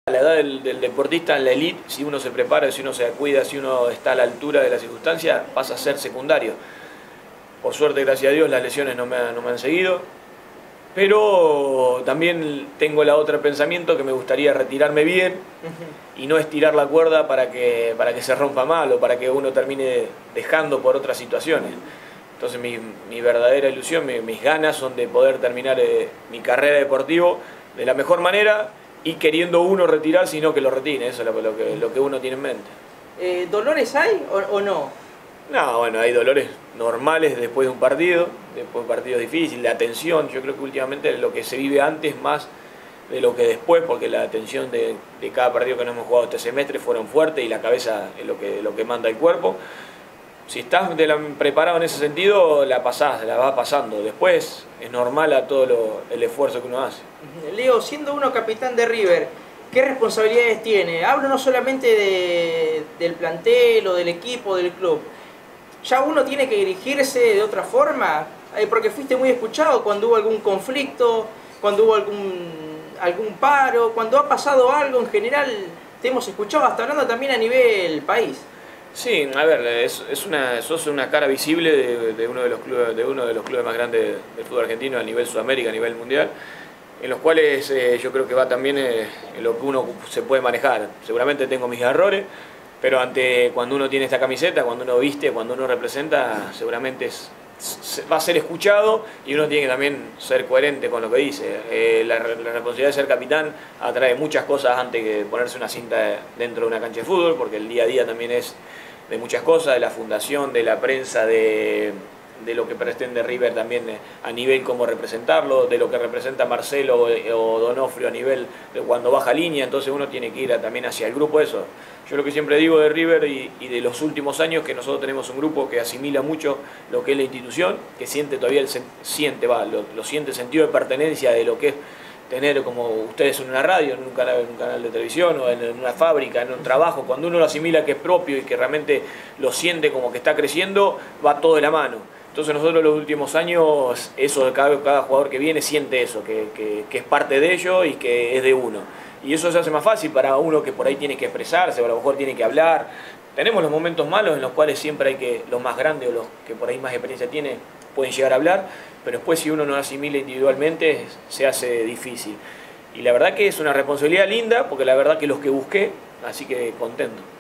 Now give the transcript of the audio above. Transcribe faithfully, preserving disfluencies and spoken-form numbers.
La edad del, del deportista en la elite, si uno se prepara, si uno se cuida, si uno está a la altura de la circunstancia, pasa a ser secundario. Por suerte, gracias a Dios, las lesiones no me, han, no me han seguido. Pero también tengo la otra pensamiento que me gustaría retirarme bien y no estirar la cuerda para que, para que se rompa mal o para que uno termine dejando por otras situaciones. Entonces mi, mi verdadera ilusión, mi, mis ganas son de poder terminar eh, mi carrera deportiva de la mejor manera y queriendo uno retirar, sino que lo retire. Eso es lo, lo, que, lo que uno tiene en mente. Eh, ¿Dolores hay o, o no? No, bueno, hay dolores normales después de un partido, después de un partido difícil, de atención. Yo creo que últimamente lo que se vive antes más de lo que después, porque la atención de, de cada partido que nos hemos jugado este semestre fueron fuertes y la cabeza es lo que, lo que manda el cuerpo. Si estás de la, preparado en ese sentido, la pasás, la vas pasando. Después es normal a todo lo, el esfuerzo que uno hace. Leo, siendo uno capitán de River, ¿qué responsabilidades tiene? Hablo no solamente de, del plantel o del equipo, del club. ¿Ya uno tiene que dirigirse de otra forma? Eh, porque fuiste muy escuchado cuando hubo algún conflicto, cuando hubo algún, algún paro, cuando ha pasado algo en general, te hemos escuchado hasta hablando también a nivel país. Sí, a ver, es, es una, sos una cara visible de, de, uno de, los clubes, de uno de los clubes más grandes del fútbol argentino a nivel Sudamérica, a nivel mundial, en los cuales eh, yo creo que va también eh, en lo que uno se puede manejar. Seguramente tengo mis errores, pero ante cuando uno tiene esta camiseta, cuando uno viste, cuando uno representa, seguramente es, va a ser escuchado y uno tiene que también ser coherente con lo que dice. Eh, la, la responsabilidad de ser capitán atrae muchas cosas antes que ponerse una cinta dentro de una cancha de fútbol, porque el día a día también es de muchas cosas, de la fundación, de la prensa, de, de lo que pretende River también a nivel cómo representarlo, de lo que representa Marcelo o Donofrio a nivel de cuando baja línea. Entonces uno tiene que ir a, también hacia el grupo eso. Yo lo que siempre digo de River y, y de los últimos años, que nosotros tenemos un grupo que asimila mucho lo que es la institución, que siente todavía el siente, va, lo, lo siente el sentido de pertenencia de lo que es tener como ustedes en una radio, en un canal, en un canal de televisión o en una fábrica, en un trabajo. Cuando uno lo asimila que es propio y que realmente lo siente como que está creciendo, va todo de la mano. Entonces nosotros en los últimos años, eso, cada, cada jugador que viene siente eso, que, que, que es parte de ello y que es de uno. Y eso se hace más fácil para uno que por ahí tiene que expresarse, o a lo mejor tiene que hablar. Tenemos los momentos malos en los cuales siempre hay que, los más grandes o los que por ahí más experiencia tienen, pueden llegar a hablar, pero después si uno no lo asimila individualmente se hace difícil. Y la verdad que es una responsabilidad linda, porque la verdad que los que busqué, así que contento.